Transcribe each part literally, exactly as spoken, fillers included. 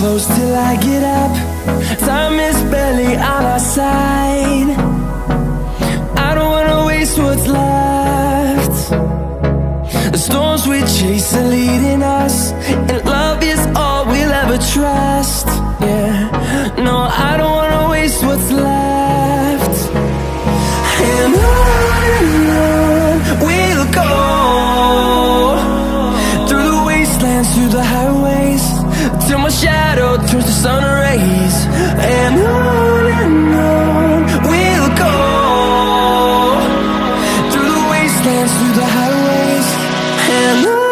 close till I get up. Time is barely on our side. I don't wanna waste what's left. The storms we chase are leading us, and love is all we'll ever trust. Yeah, no, I don't wanna waste what's left. And on and on we'll go, through the wastelands, through the highways, till my shadow turns to sun rays. And on and on we'll go, through the wastelands, through the highways, and on.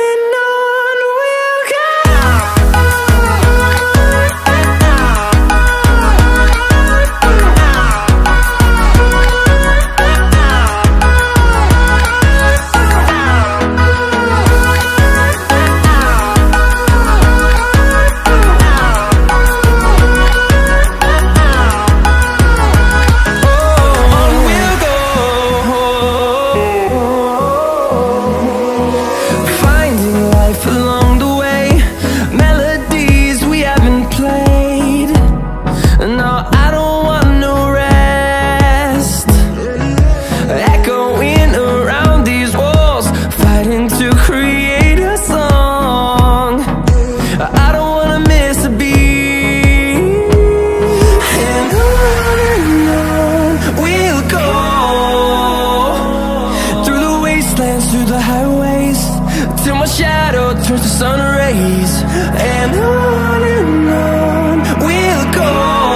Through the highways, till my shadow turns to sun rays. And on and on we'll go,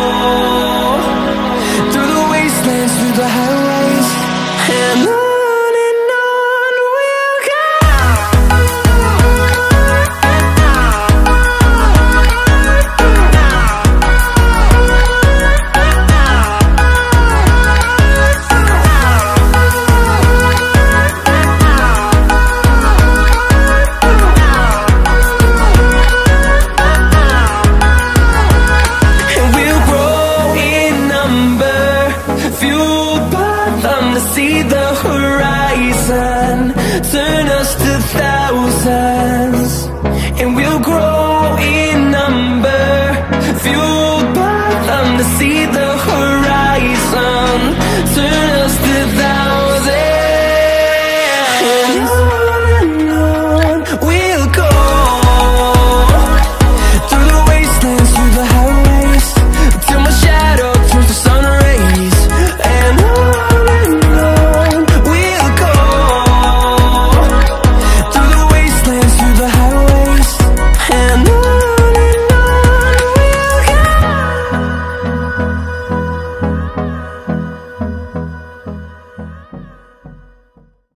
through the wastelands, through the highways, and on. Fueled by them to see the horizon, turn us to thousands.